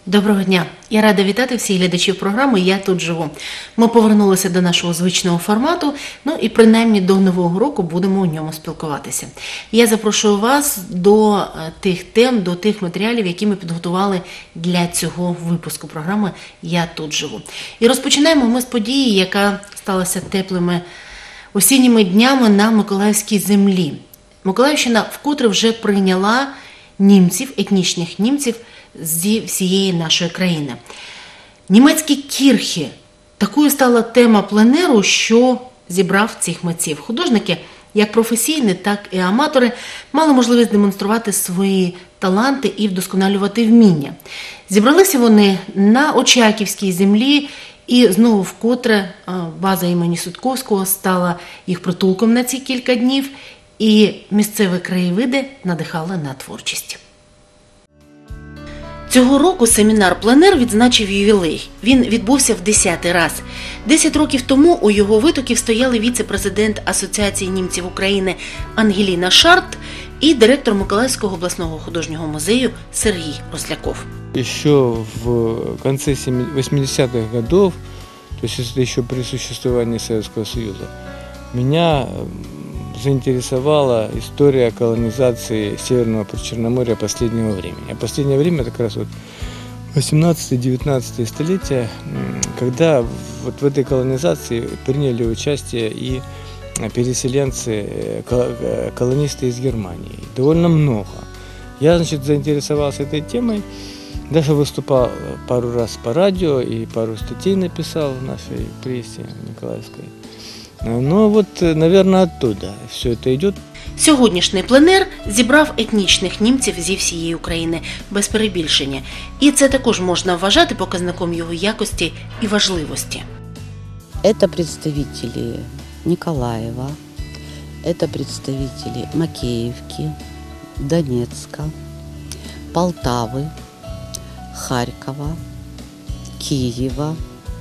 Доброго дня! Я рада вітати всіх глядачів програми «Я тут живу». Ми повернулися до нашого звичного формату, і принаймні до Нового року будемо у ньому спілкуватися. Я запрошую вас до тих тем, до тих матеріалів, які ми підготували для цього випуску програми «Я тут живу». І розпочинаємо ми з події, яка сталася теплими осінніми днями на Миколаївській землі. Миколаївщина вкотре вже прийняла німців, етнічних німців, зі всієї нашої країни. Німецькі кірхи – такою стала тема пленеру, що зібрав цих митців. Художники, як професійні, так і аматори, мали можливість демонструвати свої таланти і вдосконалювати вміння. Зібралися вони на Очаківській землі, і знову вкотре база імені Сутковського стала їх притулком на ці кілька днів, і місцеві краєвиди надихали на творчість. Цього року семінар-пленер відзначив ювілей. Він відбувся в 10-й раз. 10 років тому у його витоків стояли віце-президент Асоціації німців України Ангеліна Шарт і директор Миколаївського обласного художнього музею Сергій Росляков. Еще в конце 80-х годов, то есть это еще при существовании Советского Союза, меня заинтересовала история колонизации Северного Причерноморья последнего времени. А последнее время это как раз 18-19 столетия, когда вот в этой колонизации приняли участие и переселенцы, колонисты из Германии. Довольно много. Я, заинтересовался этой темой, даже выступал пару раз по радио и пару статей написал в нашей прессе Николаевской. Наверное, оттуда все это идет. Сьогоднішній пленер зібрав етнічних німців зі всієї України, без перебільшення. І це також можна вважати показником його якості і важливості. Это представители Николаева, это представители Макеевки, Донецка, Полтавы, Харькова, Киева,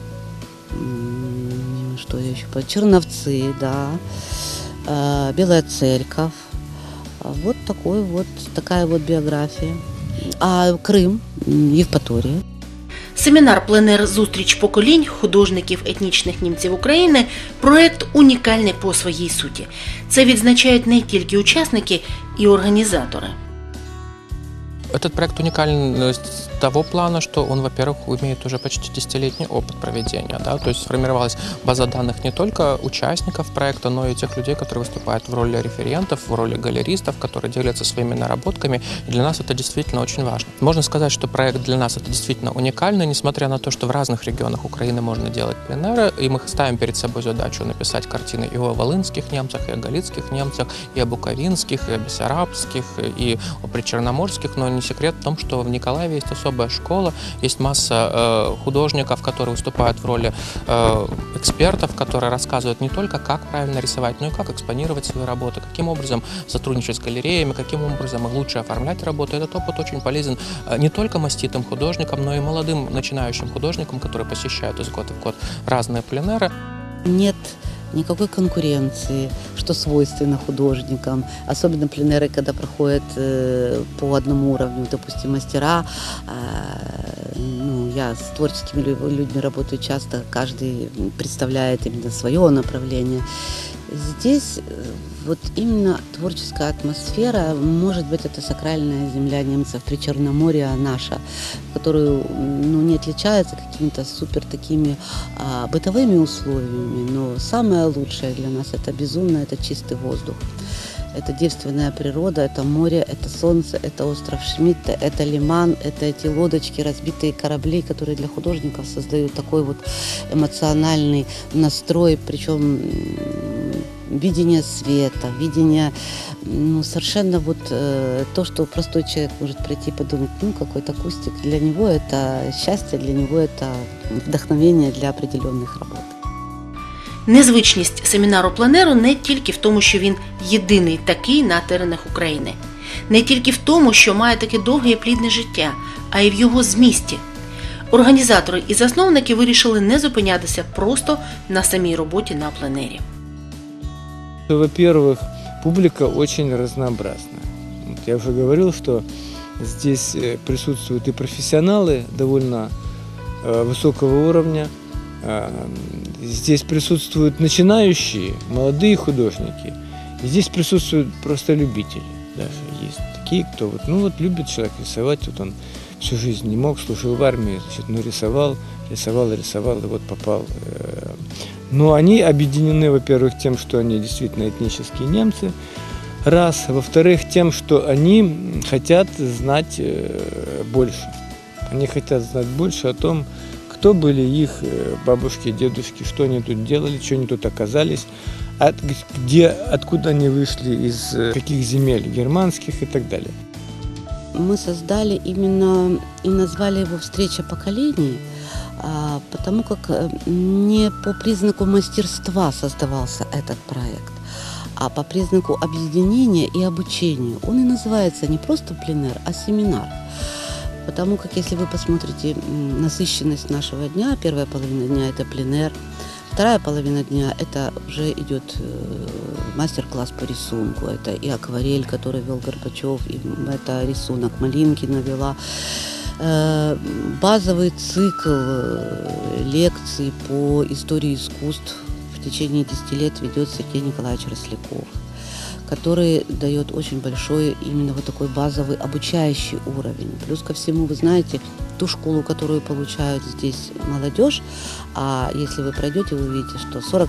что я еще помню, Черновцы, да, Белая Церковь. Вот такая вот биография. А Крым, Євпаторія. Семінар-пленер «Зустріч поколінь художників етнічних німців України» – проєкт унікальний по своїй суті. Це відзначають не тільки учасники і організатори. Этот проект уникален с того плана, что он, во-первых, имеет уже почти 10-летний опыт проведения. Да? То есть сформировалась база данных не только участников проекта, но и тех людей, которые выступают в роли референтов, в роли галеристов, которые делятся своими наработками. И для нас это действительно очень важно. Можно сказать, что проект для нас это действительно уникальный, несмотря на то, что в разных регионах Украины можно делать пленеры, и мы ставим перед собой задачу написать картины и о волынских немцах, и о галицких немцах, и о буковинских, и о бессарабских, и о причерноморских, но не секрет в том, что в Николаеве есть особая школа, есть масса художников, которые выступают в роли экспертов, которые рассказывают не только, как правильно рисовать, но и как экспонировать свои работы, каким образом сотрудничать с галереями, каким образом лучше оформлять работу. Этот опыт очень полезен не только маститым художникам, но и молодым начинающим художникам, которые посещают из года в год разные пленеры. Нет никакой конкуренции, что свойственно художникам. Особенно пленеры, когда проходят по одному уровню, допустим, мастера. Я с творческими людьми работаю часто, каждый представляет именно свое направление. Здесь вот именно творческая атмосфера, может быть, это сакральная земля немцев, Причерноморье наша, которую не отличается какими-то супер такими бытовыми условиями, но самое лучшее для нас это безумно, это чистый воздух. Это девственная природа, это море, это солнце, это остров Шмидта, это лиман, это эти лодочки, разбитые корабли, которые для художников создают такой вот эмоциональный настрой, причем видение света, видение, совершенно то, что простой человек может прийти и подумать, какой-то кустик, для него это счастье, для него это вдохновение для определенных работ. Незвичність семінару-пленеру не тільки в тому, що він єдиний такий на теренах України. Не тільки в тому, що має таке довге і плідне життя, а й в його змісті. Організатори і засновники вирішили не зупинятися просто на самій роботі на пленері. Во-первых, публика очень разнообразна. Я уже говорил, что Здесь присутствуют и профессионалы довольно высокого уровня. Здесь присутствуют начинающие, молодые художники. И здесь присутствуют просто любители. Даже есть такие, кто любит человек рисовать. Вот он всю жизнь не мог, служил в армии, рисовал, и вот попал. Но они объединены, во-первых, тем, что они действительно этнические немцы, раз. Во-вторых, тем, что они хотят знать больше. Они хотят знать больше о том, кто были их бабушки, дедушки, что они тут делали, что они тут оказались, откуда они вышли, из каких земель германских и так далее. Мы создали именно и назвали его «Встреча поколений», потому как не по признаку мастерства создавался этот проект, а по признаку объединения и обучения. Он и называется не просто пленэр, а семинар. Потому как, если вы посмотрите насыщенность нашего дня, первая половина дня – это пленэр, вторая половина дня – это уже идет мастер-класс по рисунку. Это и акварель, который вел Горбачев, и это рисунок Малинкина вела. Базовый цикл лекций по истории искусств в течение 10 лет ведет Сергей Николаевич Росляков, который дает очень большой именно вот такой базовый обучающий уровень. Плюс ко всему, вы знаете, ту школу, которую получают здесь молодежь, а если вы пройдете, вы увидите, что 40%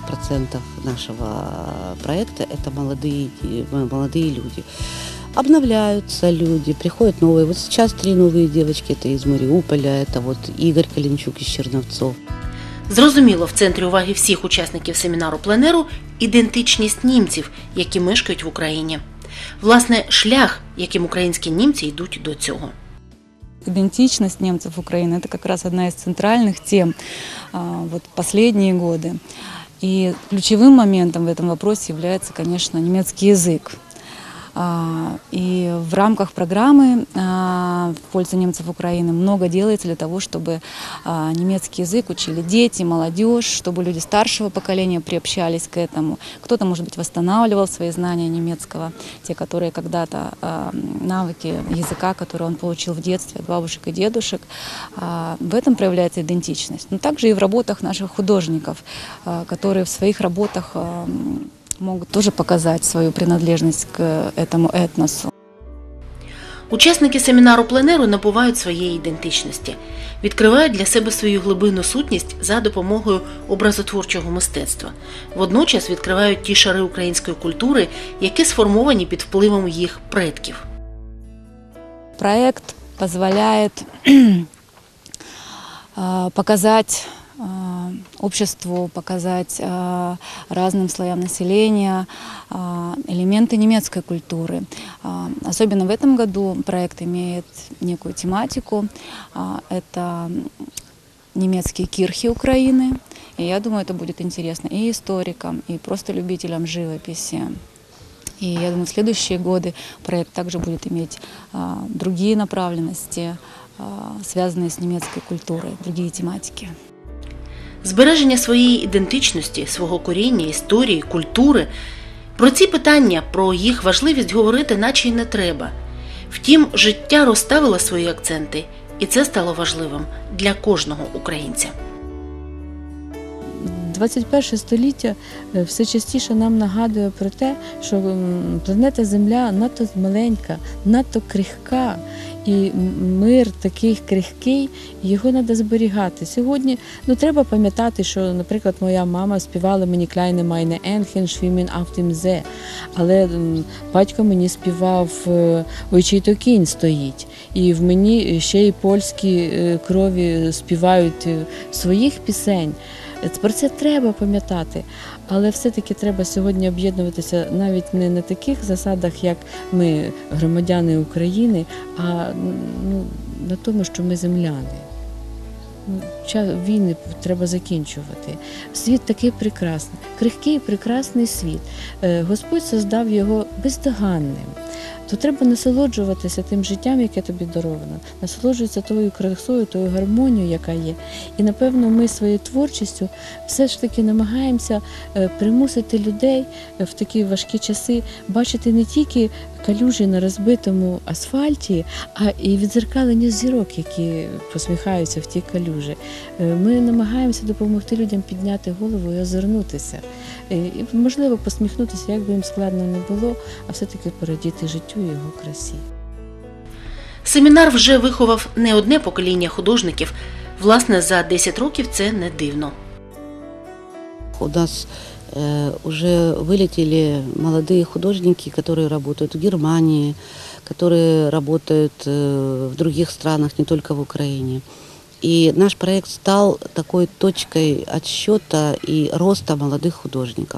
нашего проекта – это молодые люди. Обновляются люди, приходят новые. Вот сейчас 3 новые девочки, это из Маріуполя, это вот Игорь Калінчук із Черновцов. Зрозуміло, в центрі уваги всіх учасників семінару пленеру – ідентичність німців, які мешкають в Україні. Власне, шлях, яким українські німці йдуть до цього. Идентичность немцев Украины – это как раз одна из центральных тем последние годы. И ключевым моментом в этом вопросе является, конечно, немецкий язык. И в рамках программы в пользу немцев Украины много делается для того, чтобы немецкий язык учили дети, молодежь, чтобы люди старшего поколения приобщались к этому. Кто-то, может быть, восстанавливал свои знания немецкого, те, которые когда-то навыки языка, которые он получил в детстве от бабушек и дедушек. В этом проявляется идентичность. Но также и в работах наших художников, которые в своих работах могут тоже показать свою принадлежность к этому этносу. Учасники семінару пленеру набувають своєї ідентичності, відкривають для себе свою глибинну сутність за допомогою образотворчого мистецтва. Водночас відкривають ті шари української культури, які сформовані під впливом їх предків. Проект позволяет показать обществу, показать разным слоям населения элементы немецкой культуры. Особенно в этом году проект имеет некую тематику. Это немецкие кирхи Украины. И я думаю, это будет интересно и историкам, и просто любителям живописи. И я думаю, в следующие годы проект также будет иметь другие направленности, связанные с немецкой культурой, другие тематики. Збереження своєї ідентичності, свого коріння, історії, культури – про ці питання, про їх важливість говорити наче й не треба. Втім, життя розставило свої акценти, і це стало важливим для кожного українця. 21 століття все частіше нам нагадує про те, що планета Земля надто маленька, надто крихка, і мир такий крихкий, його треба зберігати. Сьогодні треба пам'ятати, що, наприклад, моя мама співала мені «Kleine meine Entchen schwimmen auf dem See», але батько мені співав «Ой, чий-то кінь стоїть». І в мені ще й польські крові співають своїх пісень. Про це треба пам'ятати, але все-таки треба сьогодні об'єднуватися навіть не на таких засадах, як ми громадяни України, а на тому, що ми земляни. Війни треба закінчувати. Світ такий прекрасний, крихкий прекрасний світ. Господь создав його бездоганним. то треба насолоджуватися тим життям, яке тобі даровано, насолоджуватися тою красою, тою гармонією, яка є. І, напевно, ми своєю творчістю все ж таки намагаємося примусити людей в такі важкі часи бачити не тільки калюжі на розбитому асфальті, а і відзеркалення зірок, які посміхаються в ті калюжі. Ми намагаємося допомогти людям підняти голову і озирнутися. І, можливо, посміхнутися, як би їм складно не було, а все-таки порадіти життю і його красі. Семінар вже виховав не одне покоління художників. Власне, за 10 років це не дивно. У нас уже вылетели молодые художники, которые работают в Германии, которые работают в других странах, не только в Украине. И наш проект стал такой точкой отсчета и роста молодых художников.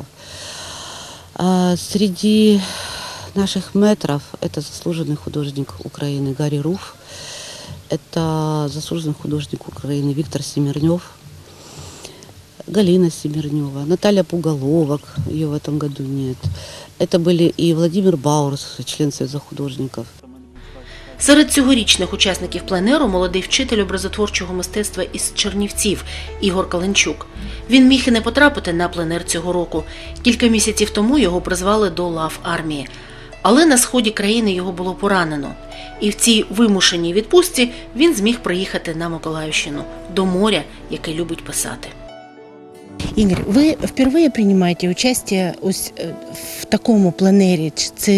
Среди наших мэтров это заслуженный художник Украины Гарри Руф, это заслуженный художник Украины Виктор Семернев, Галина Семернева, Наталья Пуголовок, ее в этом году нет. Это были и Владимир Баурс, член Союза художников. Серед цьогорічних учасників пленеру молодий вчитель образотворчого мистецтва із Чернівців Ігор Каленчук. Він міг і не потрапити на пленер цього року. Кілька місяців тому його призвали до лав армії. Але на сході країни його було поранено. І в цій вимушеній відпустці він зміг приїхати на Миколаївщину, до моря, яке любить писати. Игорь, вы впервые принимаете участие ось в такому пленері?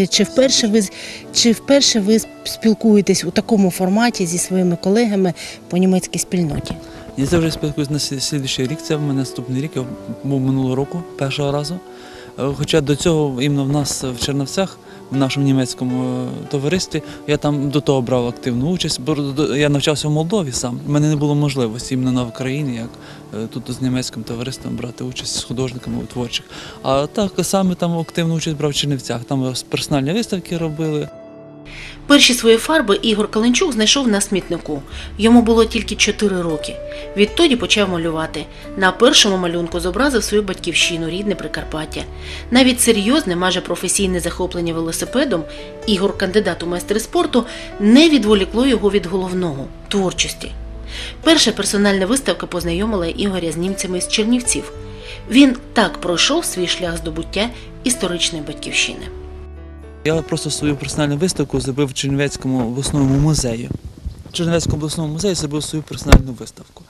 Чи вперше ви спілкуєтесь у такому форматі зі своїми колегами по німецькій спільноті? Я завжди спілкуюся на слідуючий рік, це в мене наступний рік, я був минулого року, першого разу. Хоча до цього іменно в нас в Чернівцях, в нашому німецькому товаристві, я там до того брав активну участь, бо я навчався в Молдові сам. У мене не було можливості іменно на Україні, як тут з німецьким товариством брати участь з художниками творчих. А так саме там активну участь брав в Чернівцях, там персональні виставки робили. Перші свої фарби Ігор Каленчук знайшов на смітнику. Йому було тільки 4 роки. Відтоді почав малювати. На першому малюнку зобразив свою батьківщину, рідне Прикарпаття. Навіть серйозне, майже професійне захоплення велосипедом, Ігор, кандидат у майстри спорту, не відволікло його від головного – творчості. Перша персональна виставка познайомила Ігоря з німцями з Чернівців. Він так пройшов свій шлях здобуття історичної батьківщини. Я просто свою персональну виставку зробив в Чернівецькому обласному музеї. В Чернівецькому обласному музеї зробив свою персональну виставку.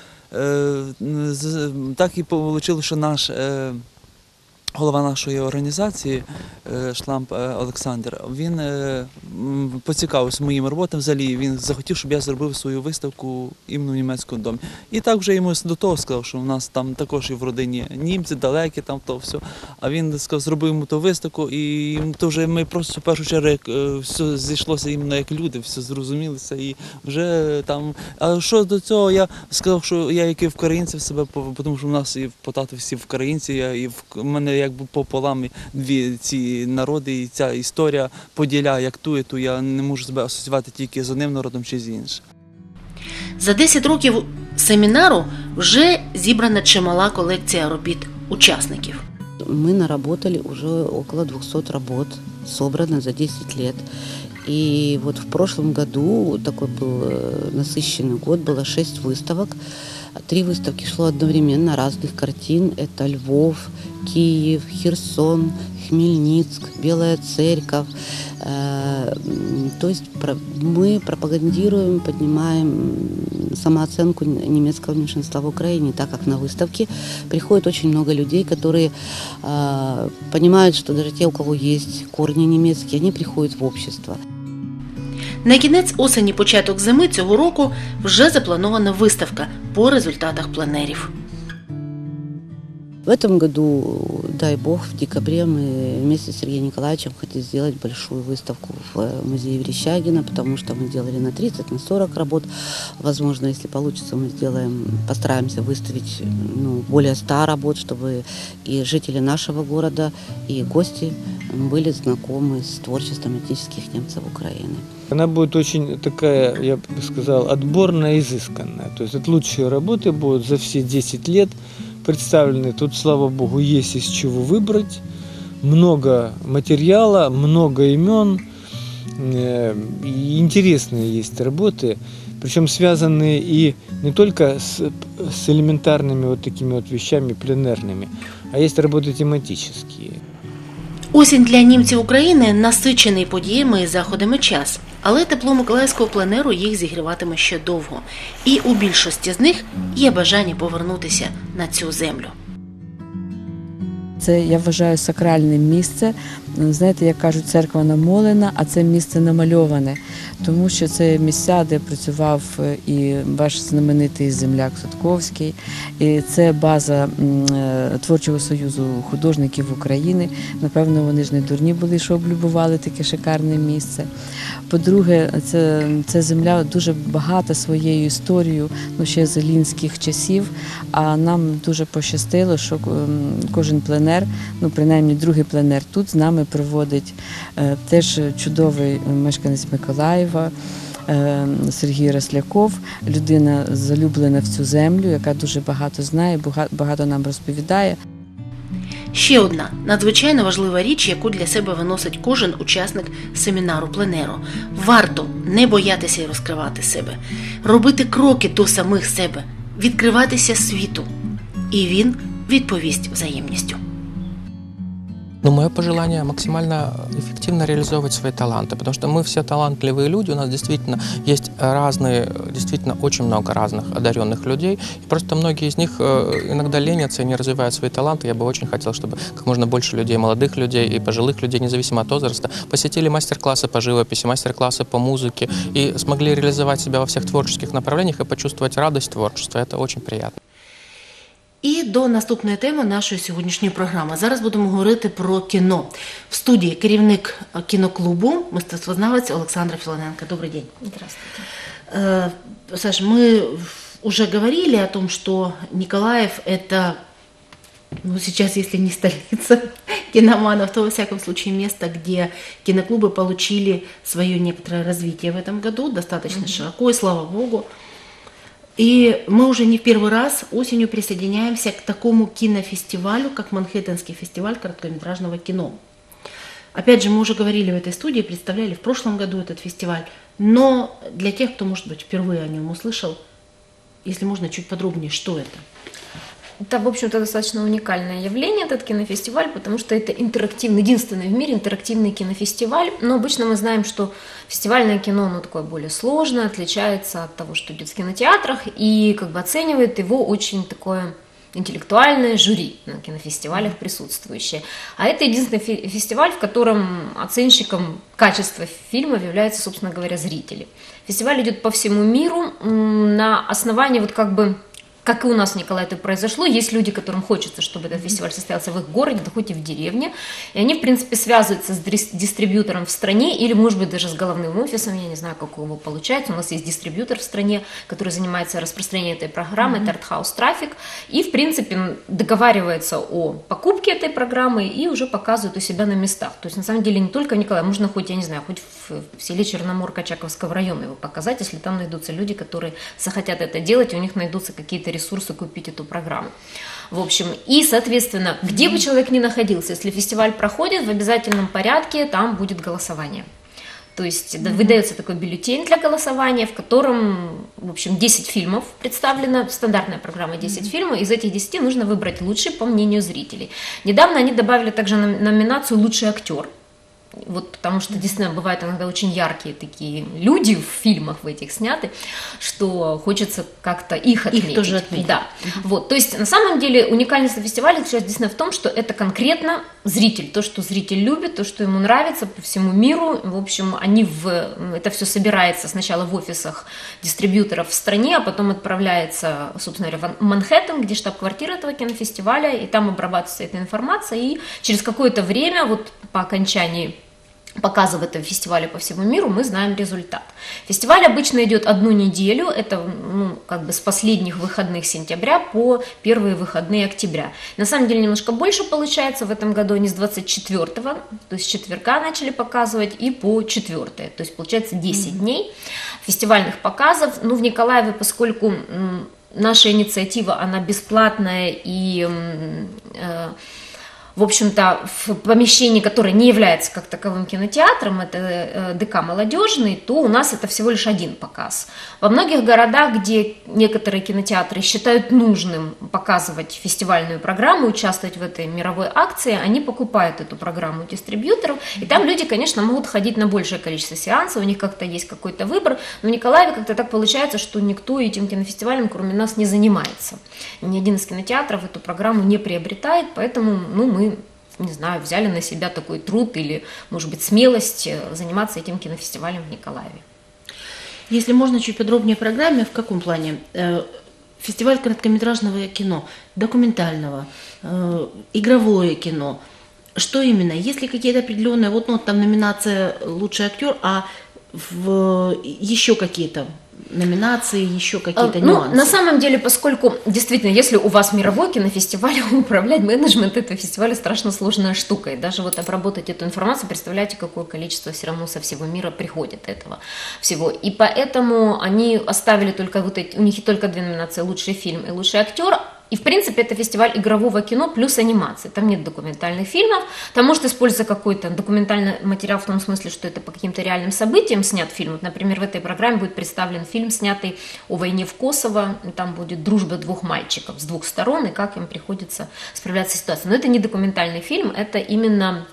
Так і вийшло, що голова нашої організації, Шламп Олександр, він поцікавився моїм роботам взагалі, він захотів, щоб я зробив свою виставку іменно в німецькому домі. І так вже йому до того сказав, що в нас там також і в родині німці, далекі, там то все. А він сказав, зробив йому ту виставку, і то вже ми просто в першу чергу все зійшлося іменно як люди, все зрозумілися. І вже там, а що до цього, я сказав, що я як і українців себе, тому що в нас і в Потатові всі українці, і в мене якби пополам дві ці народи, і ця історія поділяє як ту і ту. Я не можу себе асоціювати тільки з одним народом чи з іншим. За 10 років семінару вже зібрана чимала колекція робіт учасників. Мы наработали уже около 200 работ, собрано за 10 лет. И вот в прошлом году такой был насыщенный год, было 6 выставок. 3 выставки шло одновременно разных картин. Это Львов, Киев, Херсон, Хмельницк, Белая Церковь. То есть мы пропагандируем, поднимаем самооценку немецкого меньшинства в Украине, так как на выставке приходит очень много людей, которые понимают, что даже те, у кого есть корни немецкие, они приходят в общество. На кінець осені, початок зими цього року вже запланована виставка по результатах пленерів. В этом году, дай бог, в декабре мы вместе с Сергеем Николаевичем хотим сделать большую выставку в музее Верещагина, потому что мы делали на 30, на 40 работ. Возможно, если получится, мы постараемся выставить более 100 работ, чтобы и жители нашего города, и гости были знакомы с творчеством этнических немцев Украины. Она будет очень такая, я бы сказал, отборная, изысканная. То есть это лучшие работы будут за все 10 лет представлены. Тут, слава богу, есть из чего выбрать. Много материала, много имен. и интересные есть работы, причем связанные и не только с элементарными вот такими вот вещами пленерными, а есть работы тематические. Осінь для німців України – насичений подіями і заходами час. Але тепло миколаївського пленеру їх зігріватиме ще довго. І у більшості з них є бажання повернутися на цю землю. Це, я вважаю, сакральне місце. Знаєте, як кажуть, церква намолена, а це місце намальоване. Тому що це місця, де працював і ваш знаменитий земляк Садковський. І це база Творчого союзу художників України. Напевно, вони ж не дурні були, що облюбували таке шикарне місце. По-друге, це земля дуже багата своєю історією, ще з елінських часів. А нам дуже пощастило, що кожен пленер, принаймні другий пленер тут з нами проводить теж чудовий мешканець Миколаєва, Сергій Росляков, людина залюблена в цю землю, яка дуже багато знає, багато нам розповідає. Ще одна надзвичайно важлива річ, яку для себе виносить кожен учасник семінару пленеру. Варто не боятися і розкривати себе, робити кроки до самих себе, відкриватися світу. І він відповість взаємністю. Мое пожелание максимально эффективно реализовывать свои таланты, потому что мы все талантливые люди, у нас действительно есть разные, действительно очень много разных одаренных людей, и просто многие из них иногда ленятся и не развивают свои таланты. Я бы очень хотел, чтобы как можно больше людей, молодых людей и пожилых людей, независимо от возраста, посетили мастер-классы по живописи, мастер-классы по музыке и смогли реализовать себя во всех творческих направлениях и почувствовать радость творчества. Это очень приятно. І до наступної теми нашої сьогоднішньої програми. Зараз будемо говорити про кіно. В студії керівник кіноклубу, мистецтвознавець Олександра Філоненко. Добрый день. Здравствуйте. Саша, мы уже говорили о том, что Николаев – это, сейчас, если не столица киноманов, то, во всяком случае, место, где киноклубы получили свое некоторое развитие в этом году, достаточно широко, и слава богу. И мы уже не в первый раз осенью присоединяемся к такому кинофестивалю, как Манхэттенский фестиваль короткометражного кино. Опять же, мы уже говорили в этой студии, представляли в прошлом году этот фестиваль, но для тех, кто, может быть, впервые о нем услышал, если можно, чуть подробнее, что это? Это, в общем-то, достаточно уникальное явление, этот кинофестиваль, потому что это интерактивный, единственный в мире интерактивный кинофестиваль. Но обычно мы знаем, что фестивальное кино, оно такое более сложное, отличается от того, что идет в кинотеатрах, и оценивает его очень такое интеллектуальное жюри на кинофестивалях присутствующее. А это единственный фестиваль, в котором оценщиком качества фильмов являются, собственно говоря, зрители. Фестиваль идет по всему миру на основании как и у нас в Николаеве это произошло, есть люди, которым хочется, чтобы этот фестиваль состоялся в их городе, да хоть и в деревне, и они, в принципе, связываются с дистрибьютором в стране, или, может быть, даже с головным офисом, я не знаю, как у него получается, у нас есть дистрибьютор в стране, который занимается распространением этой программы, это Артхаус Трафик, и, в принципе, договаривается о покупке этой программы и уже показывает у себя на местах. То есть, на самом деле, не только в Николаеве, можно хоть, я не знаю, хоть в селе Черноморка Чаковского района его показать, если там найдутся люди, которые захотят это делать, и у них найдутся какие-то ресурсы купить эту программу. В общем, и, соответственно, где бы человек ни находился, если фестиваль проходит, в обязательном порядке там будет голосование. То есть выдается такой бюллетень для голосования, в котором, в общем, 10 фильмов представлено, стандартная программа 10 фильмов, из этих 10 нужно выбрать лучший по мнению зрителей. Недавно они добавили также номинацию «Лучший актер». Вот потому что действительно бывают иногда очень яркие такие люди в фильмах в этих сняты, что хочется как-то их отметить. Их тоже отметить. Да. Вот, то есть на самом деле уникальность фестиваля действительно в том, что это конкретно зритель, то, что зритель любит, то, что ему нравится по всему миру. В общем, это все собирается сначала в офисах дистрибьюторов в стране, а потом отправляется, собственно говоря, в Манхэттен, где штаб-квартира этого кинофестиваля, и там обрабатывается эта информация, и через какое-то время, вот по окончании показов этого фестиваля по всему миру, мы знаем результат. Фестиваль обычно идет 1 неделю, это с последних выходных сентября по первые выходные октября. На самом деле немножко больше получается в этом году, они с 24-го, то есть с четверга начали показывать, и по 4-е, то есть получается 10 дней фестивальных показов. В Николаеве, поскольку наша инициатива, она бесплатная и в общем-то, в помещении, которое не является как таковым кинотеатром, это ДК «Молодежный», то у нас это всего лишь один показ. Во многих городах, где некоторые кинотеатры считают нужным показывать фестивальную программу, участвовать в этой мировой акции, они покупают эту программу у дистрибьюторов, и там люди, конечно, могут ходить на большее количество сеансов, у них как-то есть какой-то выбор, но в Николаеве как-то так получается, что никто этим кинофестивалем, кроме нас, не занимается. Ни один из кинотеатров эту программу не приобретает, поэтому мы, не знаю, взяли на себя такой труд или, может быть, смелость заниматься этим кинофестивалем в Николаеве. Если можно, чуть подробнее о программе, в каком плане? Фестиваль короткометражного кино, документального, игровое кино. Что именно? Есть ли какие-то определенные, там номинация «Лучший актер», а еще какие-то номинации, еще какие-то нюансы? На самом деле, поскольку действительно, если у вас мировой кинофестиваль, управлять менеджмент этого фестиваля страшно сложная штука. И даже обработать эту информацию, представляете, какое количество все равно со всего мира приходит этого всего. И поэтому они оставили только у них только 2 номинации: лучший фильм и лучший актер. И, в принципе, это фестиваль игрового кино плюс анимации. Там нет документальных фильмов, там может использоваться какой-то документальный материал в том смысле, что это по каким-то реальным событиям снят фильм. Вот, например, в этой программе будет представлен фильм, снятый о войне в Косово. Там будет дружба 2 мальчиков с 2 сторон и как им приходится справляться с ситуацией. Но это не документальный фильм, это именно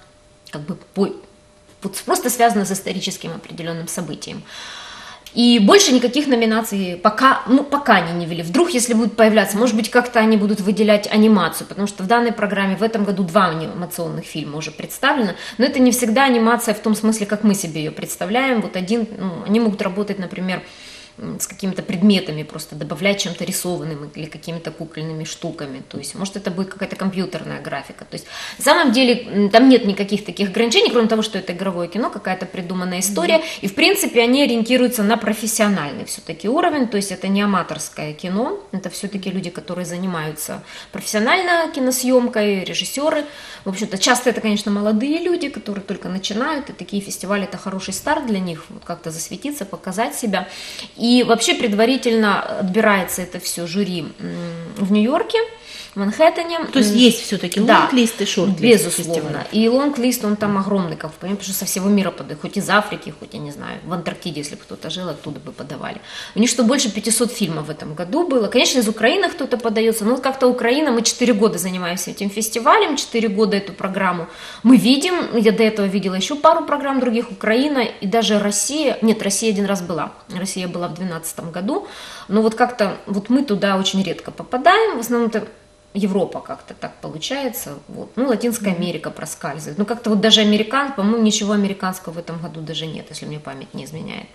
просто связано с историческим определенным событием. И больше никаких номинаций пока они не ввели. Вдруг, если будут появляться, может быть, как-то они будут выделять анимацию, потому что в данной программе в этом году 2 анимационных фильма уже представлено, но это не всегда анимация в том смысле, как мы себе ее представляем. Они могут работать, например, с какими-то предметами, просто добавлять чем-то рисованным или какими-то кукольными штуками. То есть, может, это будет какая-то компьютерная графика. То есть, на самом деле, там нет никаких таких ограничений, кроме того, что это игровое кино, какая-то придуманная история. И, в принципе, они ориентируются на профессиональный все-таки уровень. То есть, это не аматорское кино, это все-таки люди, которые занимаются профессионально киносъемкой, режиссеры. В общем-то, часто это, конечно, молодые люди, которые только начинают, и такие фестивали – это хороший старт для них, как-то засветиться, показать себя. И вообще предварительно отбирается это все жюри в Нью-Йорке, в Манхэттене. То есть есть все-таки лонг-лист и шорт-лист? Безусловно. Фестиваля. потому И лонг-лист, он там огромный, потому что со всего мира подают, хоть из Африки, хоть, я не знаю, в Антарктиде, если бы кто-то жил, оттуда бы подавали. У них что, больше 500 фильмов в этом году было. Конечно, из Украины кто-то подается, но как-то Украина, мы 4 года занимаемся этим фестивалем, 4 года эту программу мы видим. Я до этого видела еще пару программ других, Украина и даже Россия. Нет, Россия 1 раз была. Россия была в 2012 году, но как-то мы туда очень редко попадаем, в основном это Европа как-то так получается, Латинская Америка проскальзывает, как-то даже по-моему, ничего американского в этом году даже нет, если мне память не изменяет.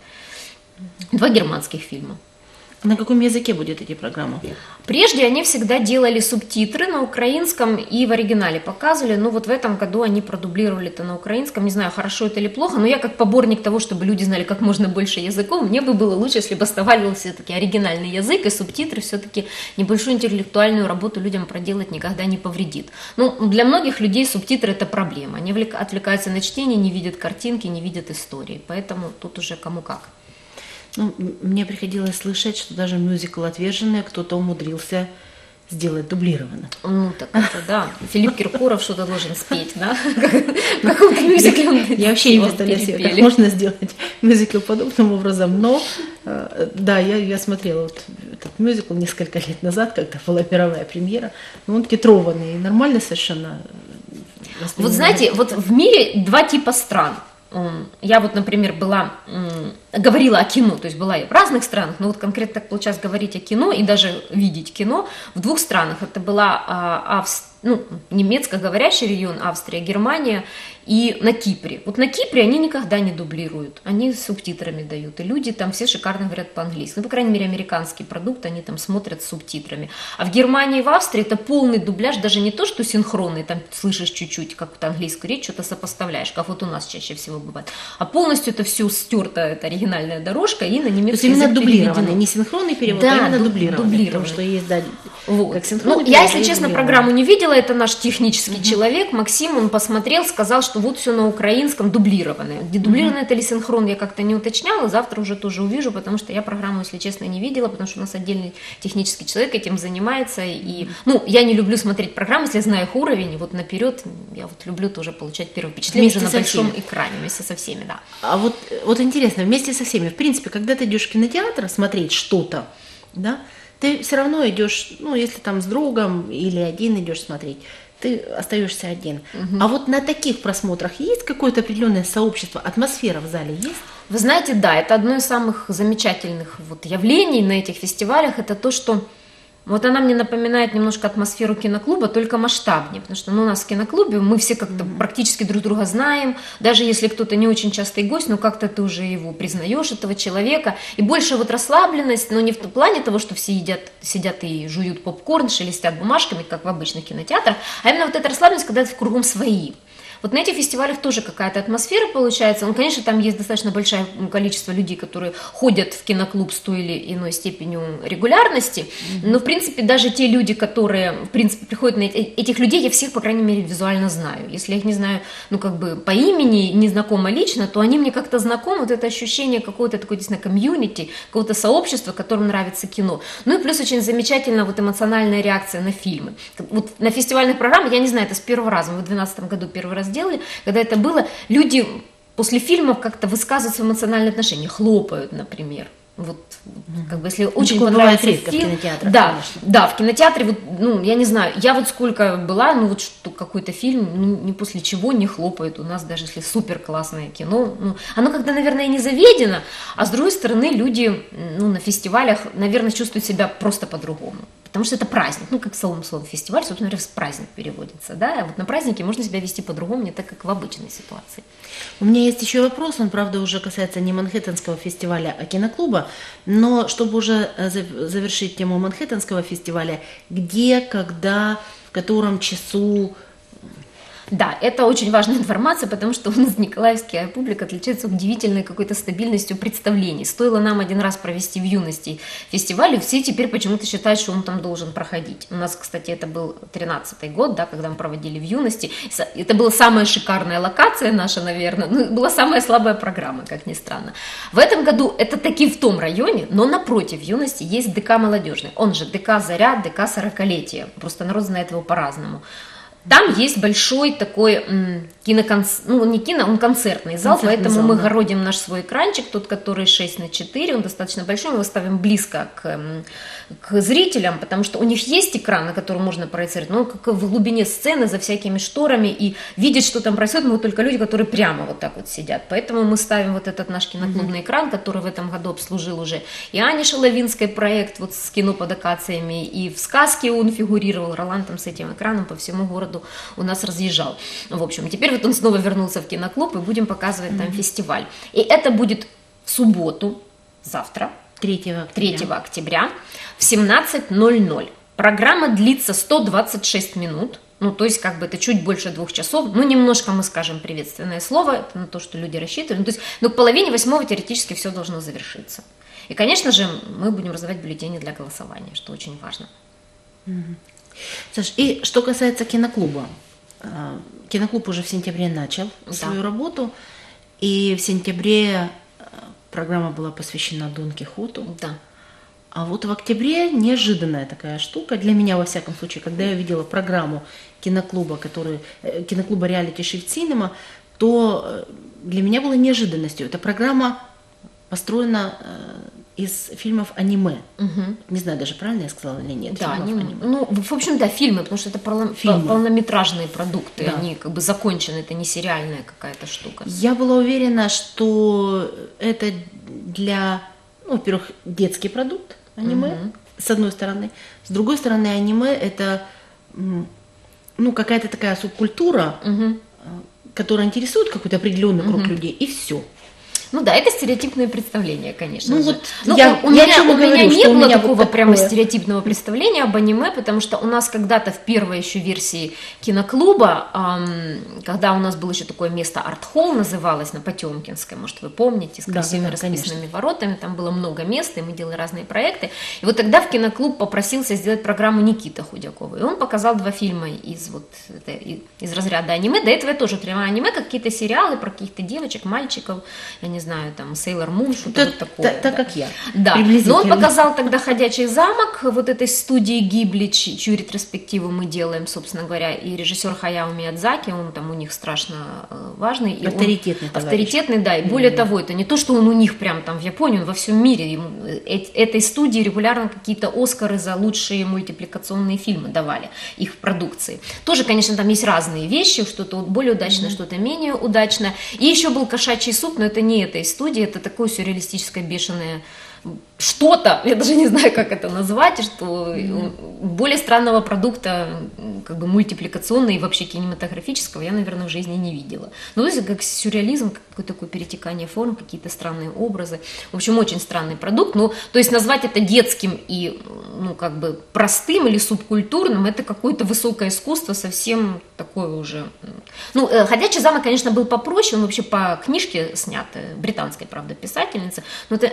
2 германских фильма. На каком языке будут эти программы? Прежде они всегда делали субтитры на украинском и в оригинале показывали, но в этом году они продублировали это на украинском, не знаю, хорошо это или плохо, но я как поборник того, чтобы люди знали как можно больше языков, мне бы было лучше, если бы оставался все-таки оригинальный язык, и субтитры все-таки небольшую интеллектуальную работу людям проделать никогда не повредит. Для многих людей субтитры – это проблема, они отвлекаются на чтение, не видят картинки, не видят истории, поэтому тут уже кому как. Мне приходилось слышать, что даже мюзикл «Отверженные» кто-то умудрился сделать дублированно. Так это да. Филипп Киркоров что-то должен спеть, да? В каком-то мюзикле. Я вообще не представляю себе, как можно сделать мюзикл подобным образом, но да, я смотрела этот мюзикл несколько лет назад, когда была мировая премьера, он титрованный и нормально совершенно. Знаете, в мире 2 типа стран. Я например, говорила о кино, то есть была и в разных странах, но конкретно так получалось говорить о кино и даже видеть кино в 2 странах. Это была немецкоговорящий регион, Австрия, Германия, и на Кипре. На Кипре они никогда не дублируют, они с субтитрами дают, и люди там все шикарно говорят по-английски. По крайней мере, американский продукт они там смотрят с субтитрами. А в Германии и в Австрии это полный дубляж, даже не то, что синхронный, там слышишь чуть-чуть какую-то английскую речь, что-то сопоставляешь, как у нас чаще всего бывает, а полностью это все стерто, это оригинальная дорожка, и на То есть немецкий именно язык дублированный, переведено. не синхронный перевод, Да, а именно дублированный. дублированный. Потому что есть, да, Вот. как синхронный Ну, перевод, я, если а есть честно, дублированный. программу не видела, это наш технический человек, Максим, он посмотрел, сказал, что вот все на украинском дублированное. Дублированное это или синхрон, я как-то не уточняла, завтра уже тоже увижу, потому что я программу, если честно, не видела, потому что у нас отдельный технический человек этим занимается, и, ну, я не люблю смотреть программы, если я знаю их уровень, и вот наперед, я вот люблю тоже получать первое впечатление уже на Вместе со большом всеми. экране, вместе со всеми, да. А вот интересно, вместе со всеми, в принципе, когда ты идешь в кинотеатр смотреть что-то, да, ты все равно идешь, ну, если там с другом или один идешь смотреть, ты остаешься один. А вот на таких просмотрах есть какое-то определенное сообщество, атмосфера в зале есть? Вы знаете, да, это одно из самых замечательных вот явлений на этих фестивалях, это то, что вот она мне напоминает немножко атмосферу киноклуба, только масштабнее, потому что у нас в киноклубе мы все как-то практически друг друга знаем, даже если кто-то не очень частый гость, но как-то ты уже его признаешь, этого человека, и больше вот расслабленность, но не в том плане того, что все сидят и жуют попкорн, шелестят бумажками, как в обычных кинотеатрах, а именно вот эта расслабленность, когда это кругом свои. Вот на этих фестивалях тоже какая-то атмосфера получается. Ну, конечно, там есть достаточно большое количество людей, которые ходят в киноклуб с той или иной степенью регулярности. Но, в принципе, даже те люди, которые, в принципе, приходят на этих людей, я всех, по крайней мере, визуально знаю. Если я их не знаю, ну, как бы по имени, не знакома лично, то они мне как-то знакомы. Вот это ощущение какого-то такой, действительно, комьюнити, какого-то сообщества, которому нравится кино. Ну, и плюс очень замечательно вот эмоциональная реакция на фильмы. Вот на фестивальных программах, я не знаю, это с первого раза, мы в 2012 году первый раз делали, когда это было, люди после фильмов как-то высказывают свои эмоциональные отношения, хлопают, например. Вот, как бы, если очень такое понравился бывает редко в фильм, кинотеатрах, да, конечно. да, в кинотеатре, вот, ну, я не знаю, я вот сколько была, ну, вот что какой-то фильм, ну, ни после чего не хлопает у нас, даже если супер классное кино, ну, оно как-то, наверное, и не заведено, а с другой стороны, люди, ну, на фестивалях, наверное, чувствуют себя просто по-другому. Потому что это праздник, ну, как словом фестиваль, собственно говоря, праздник переводится, да, а вот на празднике можно себя вести по-другому, не так, как в обычной ситуации. У меня есть еще вопрос, он, правда, уже касается не Манхэттенского фестиваля, а киноклуба, но чтобы уже завершить тему Манхэттенского фестиваля, где, когда, в котором часу? Да, это очень важная информация, потому что у нас Николаевский публика отличается удивительной какой-то стабильностью представлений. Стоило нам один раз провести в юности фестиваль, и все теперь почему-то считают, что он там должен проходить. У нас, кстати, это был 13-й год, да, когда мы проводили в юности. Это была самая шикарная локация наша, наверное, но была самая слабая программа, как ни странно. В этом году это таки в том районе, но напротив юности есть ДК молодежный, он же ДК Заря, ДК 40-летие, просто народ знает его по-разному. Там есть большой такой он концертный зал, поэтому зал, мы да. городим наш свой экранчик, тот, который 6:4, он достаточно большой, мы его ставим близко к зрителям, потому что у них есть экран, на котором можно проецировать, но он как в глубине сцены, за всякими шторами, и видеть, что там происходит, могут только люди, которые прямо вот так вот сидят. Поэтому мы ставим вот этот наш киноклубный экран, который в этом году обслужил уже и Ани Шаловинской проект вот с кино под акациями, и в «Сказке» он фигурировал, Ролан там с этим экраном по всему городу у нас разъезжал. В общем, теперь вот он снова вернулся в киноклуб, и будем показывать там фестиваль. И это будет в субботу, завтра, 3 октября в 17:00. Программа длится 126 минут, ну, то есть, как бы, это чуть больше 2 часов, ну, немножко мы скажем приветственное слово, это на то, что люди рассчитывают, ну, то есть, к половине 8 теоретически все должно завершиться. И, конечно же, мы будем раздавать бюллетени для голосования, что очень важно. Саш, и что касается киноклуба, киноклуб уже в сентябре начал свою работу, и в сентябре программа была посвящена Дон Кихоту. Да. А вот в октябре неожиданная такая штука, для меня во всяком случае, когда я увидела программу киноклуба реалити Shift Cinema, то для меня было неожиданностью. Эта программа построена из фильмов аниме. Не знаю, даже правильно я сказала или нет. Да, аниме. Ну, в общем, да, фильмы, потому что это полнометражные продукты, да. Они как бы закончены, это не сериальная какая-то штука. Я была уверена, что это для, ну, во-первых, детский продукт аниме, с одной стороны. С другой стороны, аниме это, ну, какая-то такая субкультура, которая интересует какой-то определенный круг людей, и все. Ну да, это стереотипные представления, конечно Ну же. вот Ну, я у меня чему не говорю, что у было меня такого вот прямо такое. стереотипного представления об аниме, потому что у нас когда-то в первой еще версии киноклуба, когда у нас было еще такое место арт-холл, называлось, на Потемкинской, может, вы помните, с Да, красивыми да, конечно. расписанными воротами, там было много места, и мы делали разные проекты. И вот тогда в киноклуб попросился сделать программу Никита Худякова, и он показал 2 фильма из разряда аниме. До этого я тоже тремя аниме, как какие-то сериалы про каких-то девочек, мальчиков, я не знаю, там, Sailor Moon, что-то вот такое. Так да. как я. Да, но Приблизительно. он показал тогда «Ходячий замок» вот этой студии Гибли, чью ретроспективу мы делаем, собственно говоря, и режиссер Хаяо Миядзаки, он там у них страшно важный. И Авторитетный он, товарищ. авторитетный, да, и более того, это не то, что он у них прям там в Японии, он во всем мире, ему, этой студии регулярно какие-то Оскары за лучшие мультипликационные фильмы давали, их продукции. Тоже, конечно, там есть разные вещи, что-то более удачное, что-то менее удачное. И еще был «Кошачий суп», но это не этой студии, это такое сюрреалистическое бешеное что-то, я даже не знаю, как это назвать, что более странного продукта, как бы мультипликационного и вообще кинематографического я, наверное, в жизни не видела. Ну, то есть как сюрреализм, какое-то такое перетекание форм, какие-то странные образы. В общем, очень странный продукт. Ну, то есть назвать это детским и, ну, как бы простым или субкультурным, это какое-то высокое искусство, совсем такое уже. Ну, «Ходячий замок», конечно, был попроще, он вообще по книжке снят, британской, правда, писательницы. Но это,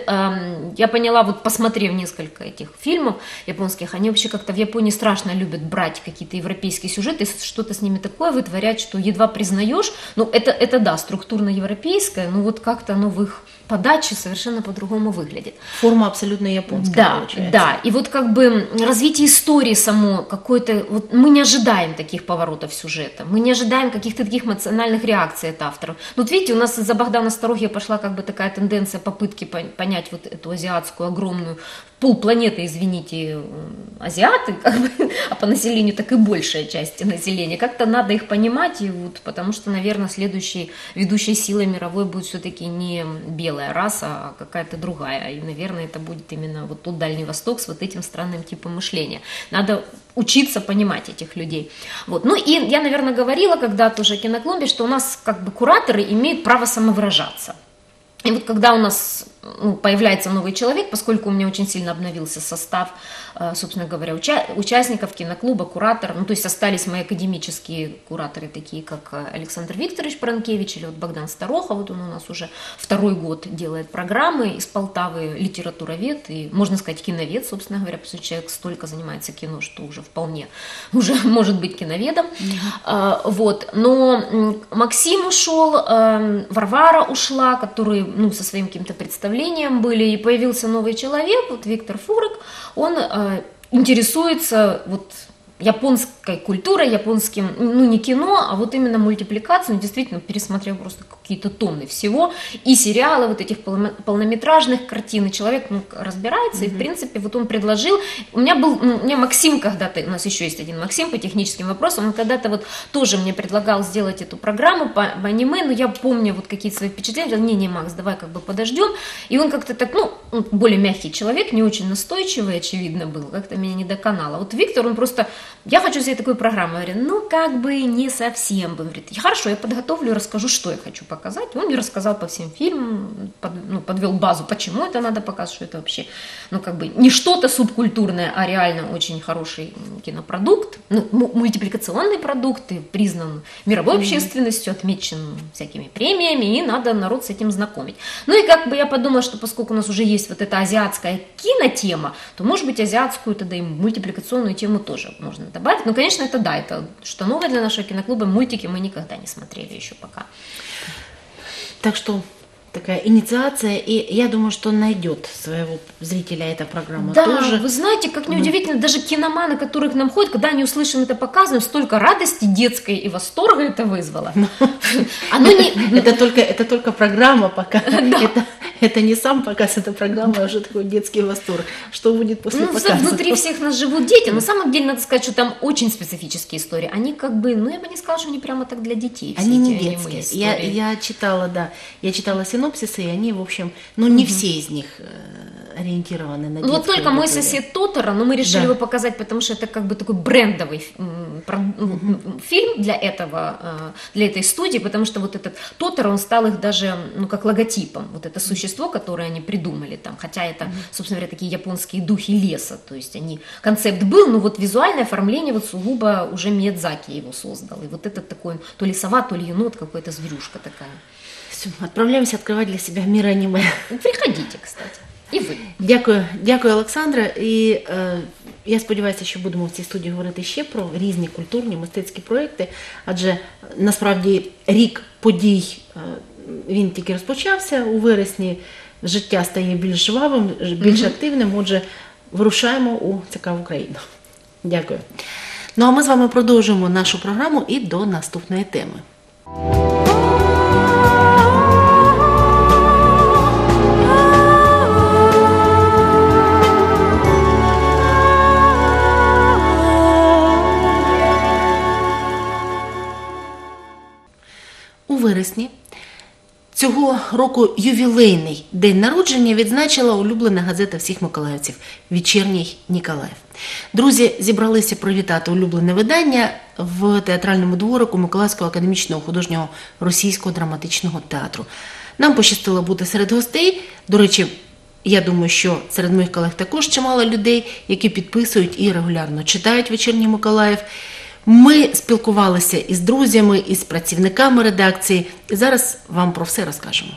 я поняла, вот посмотрев несколько этих фильмов японских, они вообще как-то в Японии страшно любят брать какие-то европейские сюжеты, и что-то с ними такое вытворять, что едва признаешь. Ну, это да, структурно европейское, но вот как-то оно в их подаче совершенно по-другому выглядит. Форма абсолютно японская, Да, получается. да. И вот как бы развитие истории само какой-то... Вот мы не ожидаем таких поворотов сюжета, мы не ожидаем каких-то таких эмоциональных реакций от авторов. Ну, вот видите, у нас из-за Богдана Старухи пошла как бы такая тенденция попытки понять вот эту азиатскую огромную полпланеты, извините, азиаты, как бы, а по населению так и большая часть населения. Как-то надо их понимать, и вот, потому что, наверное, следующей ведущей силой мировой будет все-таки не белая раса, а какая-то другая. И, наверное, это будет именно вот тот Дальний Восток с вот этим странным типом мышления. Надо учиться понимать этих людей. Вот. Ну и я, наверное, говорила когда-то уже в киноклубе, что у нас как бы кураторы имеют право самовыражаться. И вот когда у нас появляется новый человек, поскольку у меня очень сильно обновился состав, собственно говоря, участников киноклуба, куратор, ну то есть остались мои академические кураторы, такие как Александр Викторович Пранкевич или вот Богдан Староха, вот он у нас уже 2-й год делает программы из Полтавы, литературовед и, можно сказать, киновед, собственно говоря, потому что человек столько занимается кино, что уже вполне уже может быть киноведом. Вот. Но Максим ушел, Варвара ушла, которые, ну, со своим каким-то представлением были, и появился новый человек, вот Виктор Фурик, он интересуется вот японской культурой, японским, ну не кино, а вот именно мультипликацией, действительно пересмотрел просто какие-то тонны всего, и сериалы, вот этих полнометражных картин, и человек разбирается, и в принципе вот он предложил, у меня Максим когда-то, у нас еще есть один Максим по техническим вопросам, он когда-то вот тоже мне предлагал сделать эту программу по аниме, но я помню вот какие-то свои впечатления, говорил, не, Макс, давай как бы подождем, и он как-то так, ну, более мягкий человек, не очень настойчивый, очевидно, был, как-то меня не доконало. Вот Виктор, он просто, я хочу сделать такую программу, я говорю, ну, как бы не совсем, он говорит, хорошо, я подготовлю, расскажу, что я хочу показать, он мне рассказал по всем фильмам, подвел базу, почему это надо показать, что это вообще, ну, как бы не что-то субкультурное, а реально очень хороший кинопродукт, ну, мультипликационный продукт, и признан мировой общественностью, отмечен всякими премиями, и надо народ с этим знакомить. Ну, и как бы я подумала, что поскольку у нас уже есть вот эта азиатская кинотема, то, может быть, азиатскую тогда и мультипликационную тему тоже можно добавить. Ну, конечно, это да, это что новое для нашего киноклуба, мультики мы никогда не смотрели еще пока. Так что такая инициация, и я думаю, что найдет своего зрителя эта программа да, тоже. Вы знаете, как неудивительно, даже киноманы, которые к нам ходят, когда они услышим это показываем, столько радости детской и восторга это вызвало. Это только программа пока. Это не сам показ, это программа, а уже такой детский восторг. Что будет после показа? Внутри всех нас живут дети, но на самом деле надо сказать, что там очень специфические истории. Они как бы, ну я бы не сказала, что они прямо так для детей. Они не детские. Я читала, да, я читала синопсисы, и они, в общем, ну не все из них ориентированы на Ну, вот детскую только «Мой аудиторию. сосед Тоторо», но мы решили Да. его показать, потому что это как бы такой брендовый фильм для этой студии, потому что вот этот Тоторо, он стал их даже, ну, как логотипом, вот это существо, которое они придумали там, хотя это, собственно говоря, такие японские духи леса, то есть концепт был, но вот визуальное оформление вот сугубо уже Миядзаки его создал, и вот этот такой, то ли сова, то ли енот, какая-то зверюшка такая. Все, отправляємося відкривати для себе мир аніме. Приходите, кстати, и вы. Дякую, Олександра. І я сподіваюся, що будемо в цій студії говорити ще про різні культурні, мистецькі проекти, адже насправді рік подій, він тільки розпочався у вересні, життя стає більш жвавим, більш активним, отже, вирушаємо у цікаву країну. Дякую. Ну а ми з вами продовжуємо нашу програму і до наступної теми. У вересні цього року ювілейний день народження відзначила улюблена газета всіх миколаївців «Вечірній Ніколаїв». Друзі зібралися привітати улюблене видання в театральному дворику Миколаївського академічного художнього російського драматичного театру. Нам пощастило бути серед гостей. До речі, я думаю, що серед моїх колег також чимало людей, які підписують і регулярно читають «Вечірній Миколаїв». Ми спілкувалися із друзями, із працівниками редакції, і зараз вам про все розкажемо.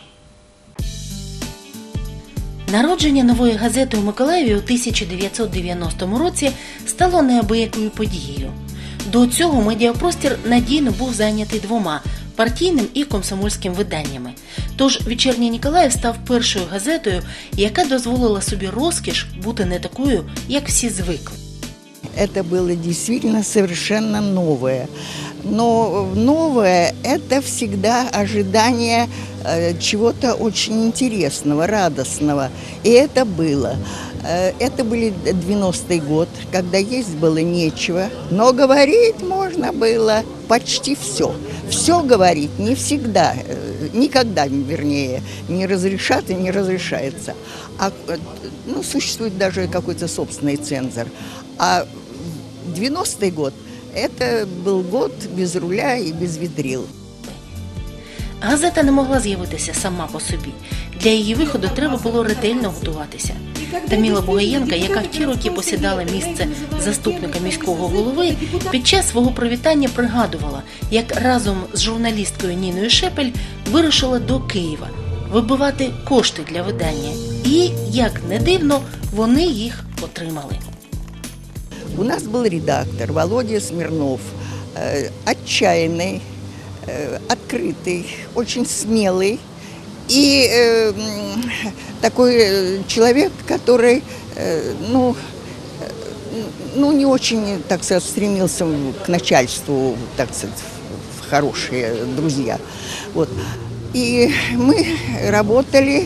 Народження нової газети у Миколаєві у 1990 році стало неабиякою подією. До цього медіапростір надійно був зайнятий двома – партійним і комсомольським виданнями. Тож «Вечірній Ніколаїв» став першою газетою, яка дозволила собі розкіш бути не такою, як всі звикли. Это было действительно совершенно новое. Но новое – это всегда ожидание чего-то очень интересного, радостного. И это было. Это были 90-й год, когда есть было нечего, но говорить можно было почти все. Все говорить не всегда, никогда, вернее, не разрешат и не разрешается. Существует даже какой-то собственный цензор. А 90-й год – это был год без руля и без відрил. Газета не могла з'явитися сама по собі. Для її виходу треба було ретельно готуватися. Таміла Бугаєнка, яка в ті роки посідала місце заступника міського голови, під час свого привітання пригадувала, як разом з журналісткою Ніною Шепель вирушила до Києва вибивати кошти для видання. І, як не дивно, вони їх отримали. У нас был редактор Володя Смирнов, отчаянный, открытый, очень смелый и такой человек, который, не очень, так сказать, стремился к начальству, так сказать, в хорошие друзья. Вот. И мы работали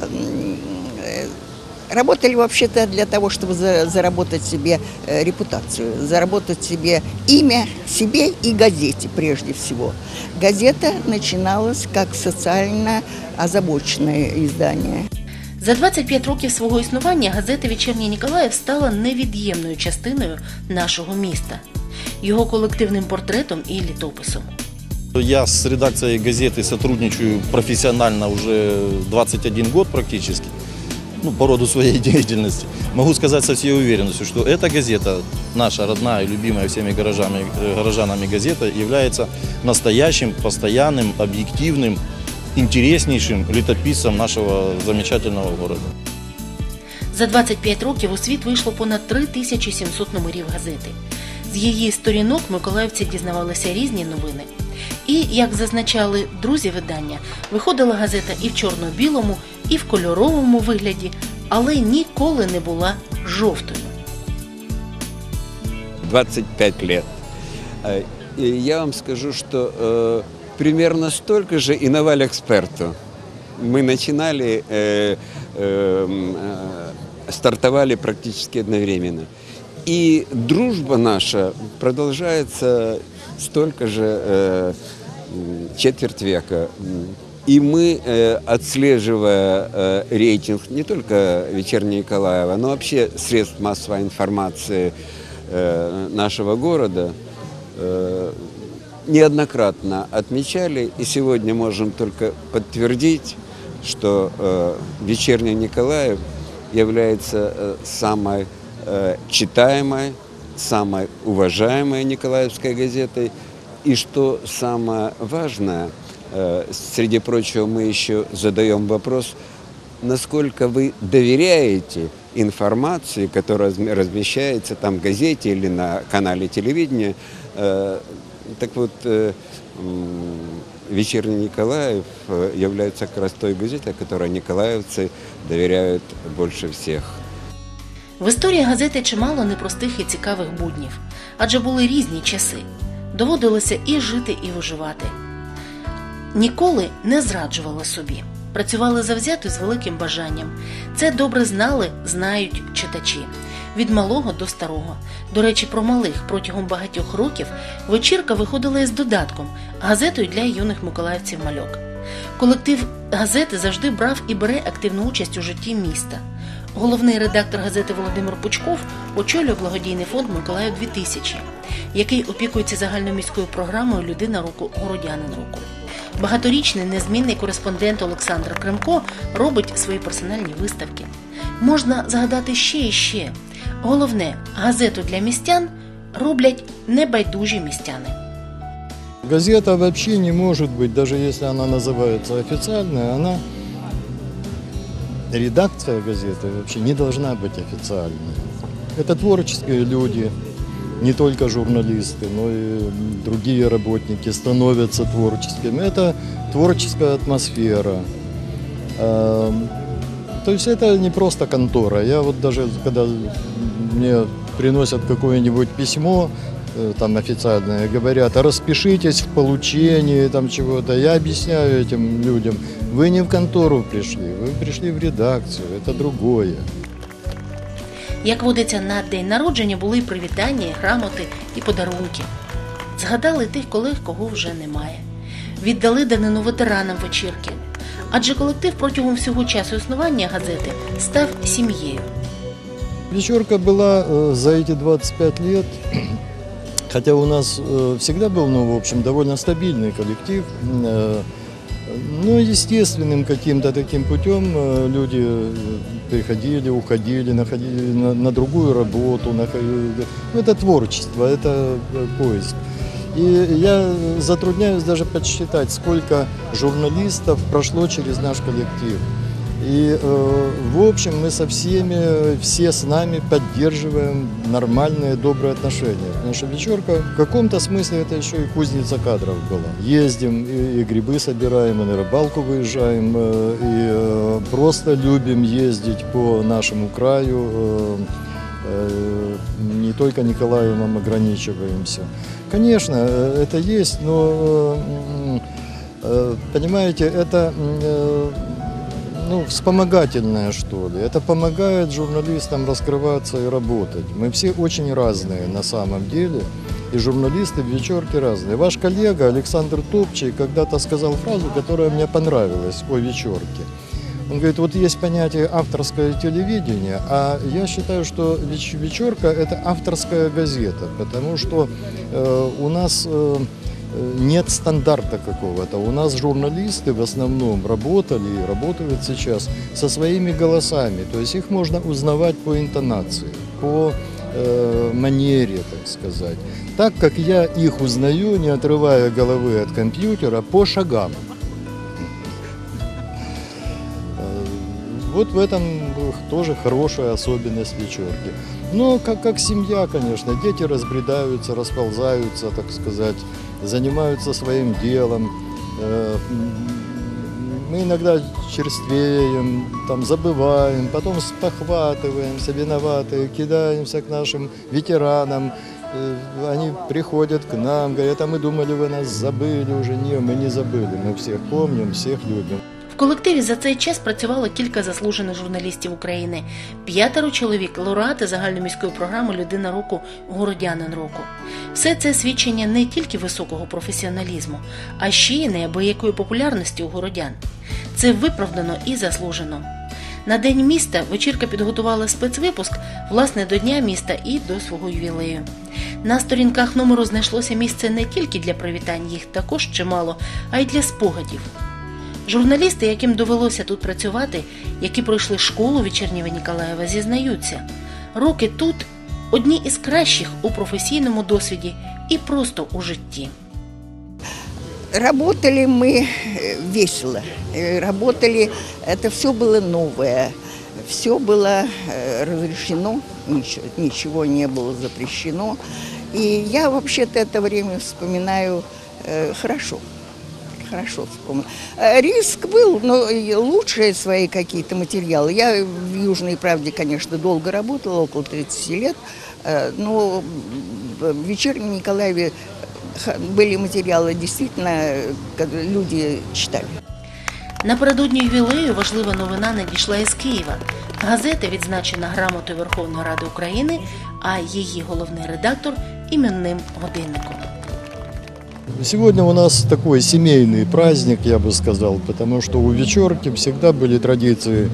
вообще-то для того, чтобы заработать себе репутацию, заработать себе имя себе и газете прежде всего. Газета начиналась как социально озабоченное издание. За 25 років свого існування газета «Вечірній Ніколаїв» стала невід'ємною частиною нашого міста, його колективним портретом і літописом. Я с редакцией газеты сотрудничаю профессионально уже 21 год практически. По роду своей деятельности. Могу сказать со всей уверенностью, что эта газета, наша родная и любимая всеми горожанами газета, является настоящим, постоянным, объективным, интереснейшим летописцем нашего замечательного города. За 25 років у світ вийшло понад 3700 номерів газети. З її сторінок миколаївці дізнавалися різні новини. І, як зазначали друзі видання, виходила газета і в чорно-білому, і в кольоровому вигляді, але ніколи не була жовтою. 25 лет. И я вам скажу, что примерно столько же и на Валэксперту. Мы начинали, стартовали практически одновременно. И дружба наша продолжается столько же, четверть века. И мы, отслеживая рейтинг не только «Вечернего Николаева», но вообще средств массовой информации нашего города, неоднократно отмечали, и сегодня можем только подтвердить, что «Вечерний Николаев» является самой читаемой, самой уважаемой николаевской газетой. И что самое важное, среди прочего, мы еще задаем вопрос, насколько вы доверяете информации, которая размещается там в газете или на канале телевидения. Так вот, «Вечерний Николаев» является как раз той газетой, которой николаевцы доверяют больше всех. В історії газети чимало непростих і цікавих буднів, адже були різні часи. Доводилося і жити, і виживати. Ніколи не зраджували собі. Працювали завзято з великим бажанням. Це добре знали, знають читачі. Від малого до старого. До речі, про малих протягом багатьох років «Вечірка» виходила із додатком – газетою для юних миколаївців-мальок. Колектив газети завжди брав і бере активну участь у житті міста. Головний редактор газети Володимир Пучков очолює благодійний фонд «Миколаїв-2000», який опікується загальноміською програмою «Людина руку, городянин руку». Багаторічний незмінний кореспондент Олександр Кремко робить свої персональні виставки. Можна згадати ще і ще. Головне, газету для містян роблять небайдужі містяни. Газета вообще не может быть, даже если она называется официальной, она, редакция газеты вообще не должна быть официальной. Это творческие люди, не только журналисты, но и другие работники становятся творческими. Это творческая атмосфера. То есть это не просто контора. Я вот даже, когда мне приносят какое-нибудь письмо, там официальное, говорят, а распишитесь в получении там чего-то. Я объясняю этим людям, вы не в контору пришли, вы пришли в редакцию, это другое. Як водиться, на день народження були привітання, грамоти і подарунки. Згадали тих колег, кого вже немає. Віддали данину ветеранам вечірки. Адже колектив протягом всього часу існування газети став сім'єю. Вечерка была за эти 25 лет, хотя у нас всегда был, ну, в общем, довольно стабильный коллектив, но естественным каким-то таким путем люди приходили, уходили, находили на другую работу. Это творчество, это поиск. И я затрудняюсь даже подсчитать, сколько журналистов прошло через наш коллектив. И, в общем, мы со всеми, все с нами поддерживаем нормальные, добрые отношения. Потому что «Вечерка» в каком-то смысле это еще и кузница кадров была. Ездим, и грибы собираем, и на рыбалку выезжаем, и просто любим ездить по нашему краю. Не только Николаевым ограничиваемся. Конечно, это есть, но, понимаете, это... вспомогательное, что ли. Это помогает журналистам раскрываться и работать. Мы все очень разные на самом деле, и журналисты в «Вечерке» разные. Ваш коллега Александр Топчий когда-то сказал фразу, которая мне понравилась о «Вечерке». Он говорит, вот есть понятие авторское телевидение, а я считаю, что «Вечерка» – это авторская газета, потому что у нас... нет стандарта какого-то. У нас журналисты в основном работали и работают сейчас со своими голосами. То есть их можно узнавать по интонации, по манере, так сказать. Так как я их узнаю, не отрывая головы от компьютера, по шагам. Вот в этом тоже хорошая особенность «Вечерки». Но как семья, конечно, дети разбредаются, расползаются, так сказать, занимаются своим делом. Мы иногда черствеем, там, забываем, потом спохватываемся, виноваты, кидаемся к нашим ветеранам. Они приходят к нам, говорят, а мы думали, вы нас забыли уже. Не, мы не забыли, мы всех помним, всех любим. В колективі за цей час працювало кілька заслужених журналістів України, 5 чоловік – лауреати загальноміської програми «Людина року», «Городянин року». Все це свідчення не тільки високого професіоналізму, а ще й неабиякої популярності у городян. Це виправдано і заслужено. На День міста вечірка підготувала спецвипуск, власне, до Дня міста і до свого ювілею. На сторінках номеру знайшлося місце не тільки для привітань, їх також чимало, а й для спогадів. Журналісти, яким довелося тут працювати, які пройшли школу Вечірнього Ніколаєва, зізнаються, роки тут одні із кращих у професійному досвіді і просто у житті. Работали мы весело, работали, это все было новое, все было разрешено, ничего не было запрещено. И я вообще-то это время вспоминаю хорошо вспомнила. Риск был, но лучшие свои какие-то материалы. Я в «Южной правде», конечно, долго работала, около 30 лет, но в «Вечернем Николаеве» были материалы, действительно, люди читали. Напередодні ювілею важлива новина надійшла із Києва. Газета відзначена грамотою Верховної Ради України, а її головний редактор – іменним годинником. Сегодня у нас такой семейный праздник, я бы сказал, потому что у «Вечерки» всегда были традиции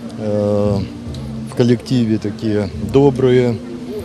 в коллективе такие добрые,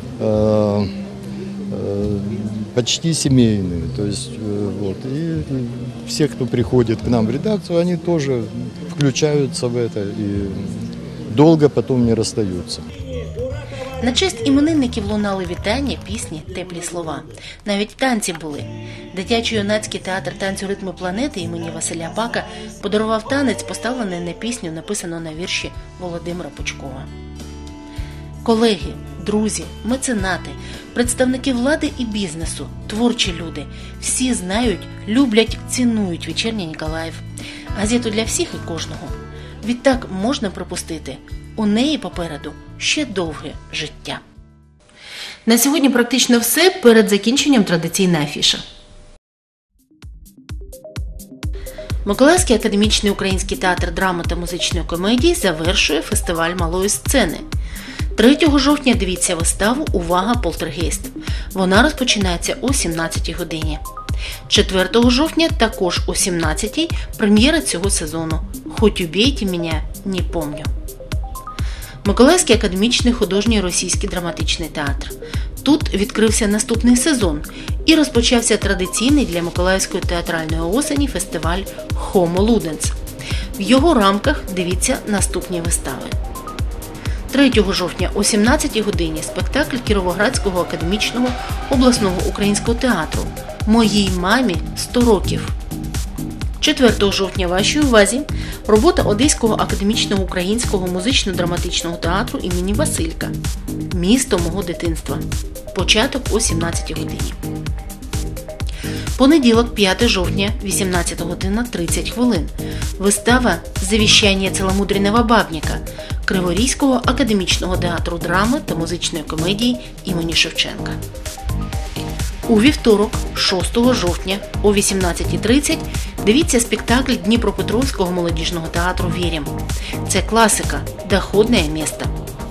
почти семейные. То есть, вот, и все, кто приходит к нам в редакцию, они тоже включаются в это и долго потом не расстаются. На честь іменинників лунали вітання, пісні, теплі слова. Навіть танці були. Дитячо-юнацький театр танцю «Ритми планети» імені Василя Бака подарував танець, поставлений на пісню, написану на вірші Володимира Пучкова. Колеги, друзі, меценати, представники влади і бізнесу, творчі люди – всі знають, люблять, цінують «Вечірній Ніколаїв». Газету для всіх і кожного. Відтак можна припустити, у неї попереду ще довге життя. На сьогодні практично все. Перед закінченням традиційна афіша. Миколаївський академічний український театр драми та музичної комедії завершує фестиваль малої сцени. 3 жовтня дивіться виставу «Увага! Полтергейст». Вона розпочинається о 17 годині. 4 жовтня також о 17-й прем'єра цього сезону «Хоть убейте меня, не помню». Миколаївський академічний художній російський драматичний театр. Тут відкрився наступний сезон і розпочався традиційний для Миколаївської театральної осені фестиваль «Хомо Луденс». В його рамках дивіться наступні вистави. 3 жовтня о 17 годині спектакль Кіровоградського академічного обласного українського театру «Моїй мамі 100 років». 4 жовтня вашій увазі робота Одеського академічного українського музично-драматичного театру імені Василька «Місто мого дитинства». Початок о 17 годині. Понеділок, 5 жовтня, 18 година 30 хвилин. Вистава «Завіщання целомудренного бабника» Криворізького академічного театру драми та музичної комедії імені Шевченка. У вівторок, 6 жовтня о 18:30 дивіться спектакль Дніпропетровського молодіжного театру «Вірім». Це класика «Доходне місто».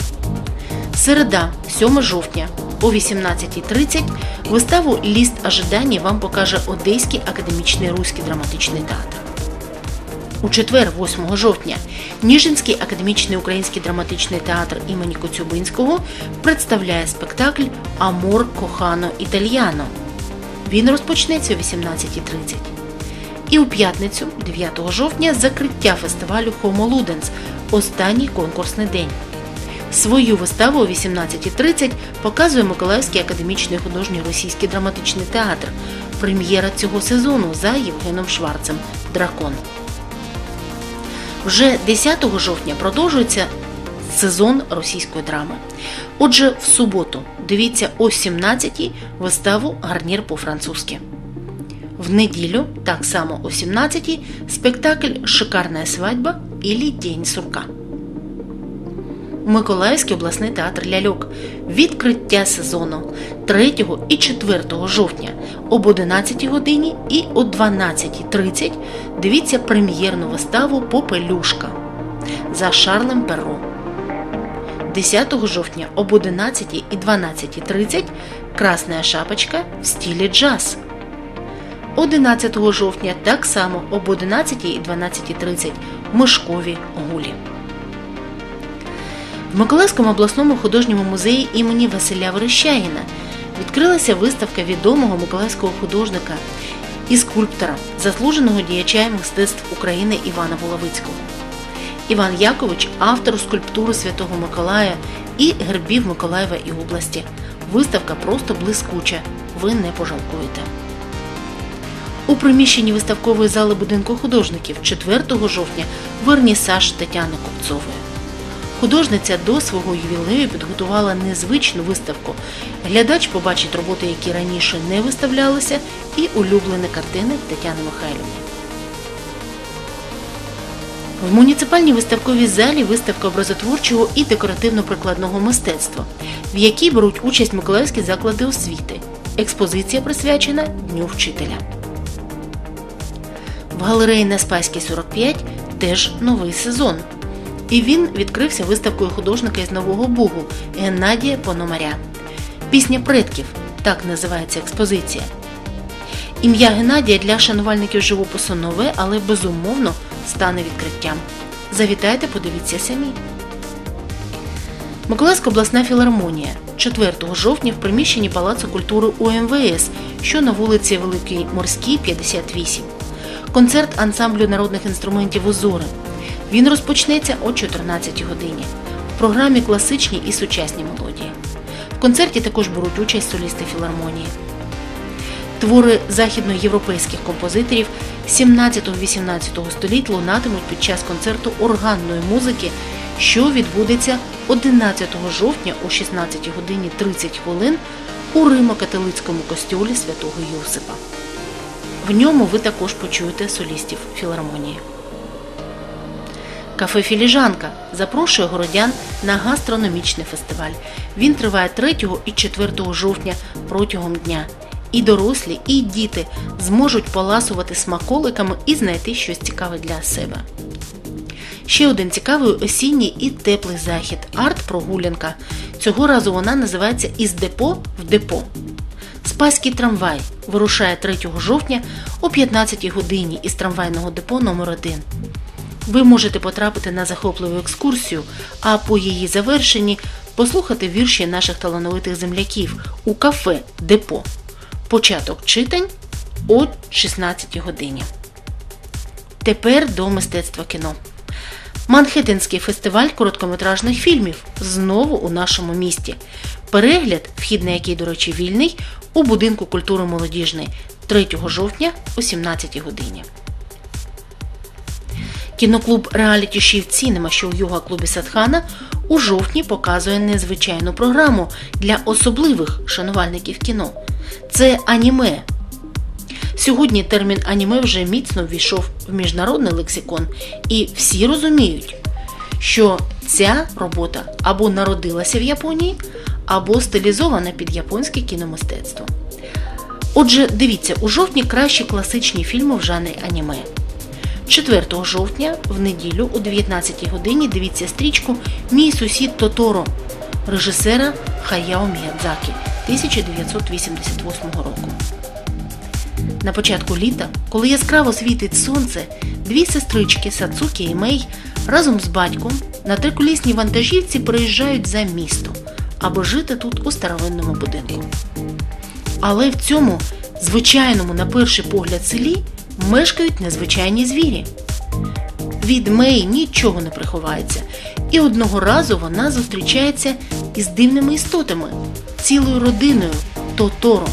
Середа, 7 жовтня о 18:30 виставу «Ліст ожидання» вам покаже Одеський академічний руський драматичний театр. У четвер, 8 жовтня, Ніжинський академічний український драматичний театр імені Коцюбинського представляє спектакль «Амор кохано італьяно». Він розпочнеться о 18:30. І у п'ятницю, 9 жовтня, закриття фестивалю «Хомо Луденс» – останній конкурсний день. Свою виставу о 18:30 показує Миколаївський академічний художній російський драматичний театр. Прем'єра цього сезону за Євгеном Шварцем «Дракон». Вже 10 жовтня продовжується сезон російської драми. Отже, в суботу дивіться о 17-й виставу «Гарнір по-французьки». В неділю, так само о 17-й, спектакль «Шикарная свадьба» или «День сурка». Миколаївський обласний театр ляльок. Відкриття сезону 3 і 4 жовтня об 11 годині і о 12:30 дивіться прем'єрну виставу «Попелюшка» за Шарлем Перро. 10 жовтня об 11 і 12:30 «Красная шапочка» в стилі джаз. 11 жовтня так само об 11 і 12:30 «Мишкові гулі». В Миколаївському обласному художньому музеї імені Василя Верещагіна відкрилася виставка відомого миколаївського художника і скульптора, заслуженого діяча мистецтв України Івана Булавицького. Іван Якович – автор скульптури Святого Миколая і гербів Миколаєва і області. Виставка просто блискуча, ви не пожалкуєте. У приміщенні виставкової зали будинку художників 4 жовтня вернісаж Тетяни Купцової. Художниця до свого ювілею підготувала незвичну виставку. Глядач побачить роботи, які раніше не виставлялися, і улюблені картини Тетяни Михайлівни. В муніципальній виставковій залі виставка образотворчого і декоративно-прикладного мистецтва, в якій беруть участь миколаївські заклади освіти. Експозиція присвячена Дню вчителя. В галереї на Спаській, 45 теж новий сезон. І він відкрився виставкою художника із Нового Бугу Геннадія Пономаря. «Пісня предків» – так називається експозиція. Ім'я Геннадія для шанувальників живопису нове, але безумовно стане відкриттям. Завітайте, подивіться самі. Миколаївська обласна філармонія 4 жовтня в приміщенні Палацу культури УМВС, що на вулиці Великій Морській, 58. Концерт ансамблю народних інструментів «Узори». Він розпочнеться о 14 годині. В програмі класичні і сучасні мелодії. В концерті також беруть участь солісти філармонії. Твори західноєвропейських композиторів 17-18 століть лунатимуть під час концерту органної музики, що відбудеться 11 жовтня о 16 годині 30 хвилин у Римо-католицькому костьолі Святого Йосипа. В ньому ви також почуєте солістів філармонії. Кафе «Філіжанка» запрошує городян на гастрономічний фестиваль. Він триває 3 і 4 жовтня протягом дня. І дорослі, і діти зможуть поласувати смаколиками і знайти щось цікаве для себе. Ще один цікавий осінній і теплий захід – арт-прогулянка. Цього разу вона називається «Із депо в депо». Спаський трамвай вирушає 3 жовтня о 15 годині із трамвайного депо номер 1. Ви можете потрапити на захопливу екскурсію, а по її завершенні послухати вірші наших талановитих земляків у кафе «Депо». Початок читань о 16 годині. Тепер до мистецтва кіно. Манхеттенський фестиваль короткометражних фільмів знову у нашому місті. Перегляд, вхід на який, до речі, вільний, у будинку культури молодіжний 3 жовтня о 17 годині. Кіноклуб «Реаліті Shift Cinema», що у йога-клубі Садхана, у жовтні показує незвичайну програму для особливих шанувальників кіно. Це аніме. Сьогодні термін аніме вже міцно ввійшов в міжнародний лексикон, і всі розуміють, що ця робота або народилася в Японії, або стилізована під японське кіномистецтво. Отже, дивіться у жовтні кращі класичні фільми в жанрі аніме. 4 жовтня, в неділю, о 19 годині дивіться стрічку «Мій сусід Тоторо» режисера Хаяо Міядзакі 1988 року. На початку літа, коли яскраво світить сонце, дві сестрички Сацукі і Мей разом з батьком на триколісній вантажівці переїжджають за місто, аби жити тут у старовинному будинку. Але в цьому звичайному на перший погляд селі мешкають незвичайні звірі. Від Мей нічого не приховається, і одного разу вона зустрічається із дивними істотами, цілою родиною Тоторо.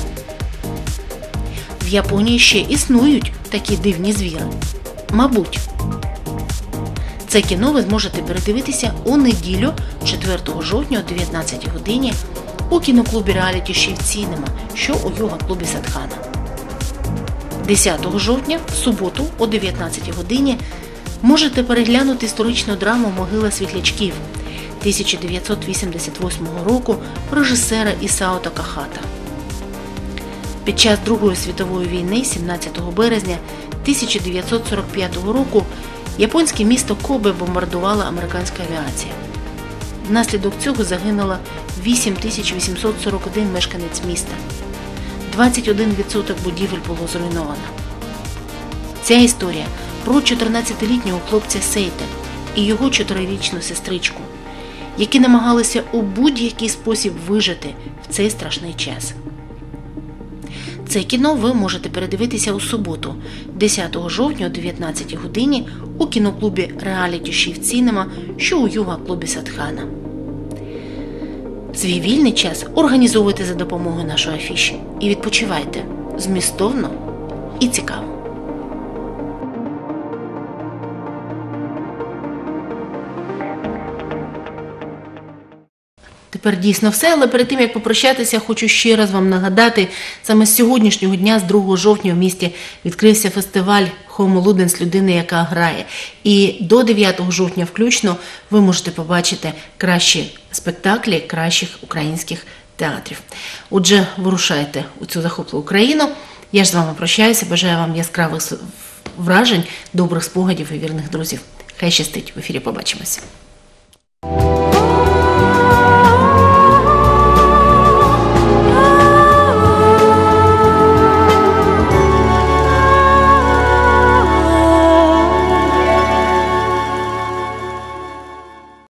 В Японії ще існують такі дивні звірі. Мабуть. Це кіно ви зможете передивитися у неділю 4 жовтня о 19 годині у кіноклубі «Реаліті Shift Cinema», що у йога-клубі Садхана. 10 жовтня, в суботу, о 19 годині, можете переглянути історичну драму «Могила світлячків» 1988 року режисера Ісао Такахата. Під час Другої світової війни, 17 березня 1945 року, японське місто Кобе бомбардувала американська авіація. Внаслідок цього загинуло 8841 мешканець міста. 21% будівель було зруйновано. Ця історія про 14-літнього хлопця Сейта і його 4-річну сестричку, які намагалися у будь-який спосіб вижити в цей страшний час. Це кіно ви можете передивитися у суботу, 10 жовтня о 19 годині у кіноклубі Reality Shift Cinema, що у юга-клубі Садхана. Свій вільний час організовуйте за допомогою нашої афіші і відпочивайте змістовно і цікаво. Тепер дійсно все, але перед тим, як попрощатися, хочу ще раз вам нагадати, саме з сьогоднішнього дня, з 2 жовтня в місті відкрився фестиваль Homo Ludens «Людина, яка грає». І до 9 жовтня включно ви можете побачити кращі спектаклі кращих українських театрів. Отже, вирушайте у цю захопливу країну. Я ж з вами прощаюся, бажаю вам яскравих вражень, добрих спогадів і вірних друзів. Хай щастить, в ефірі побачимося.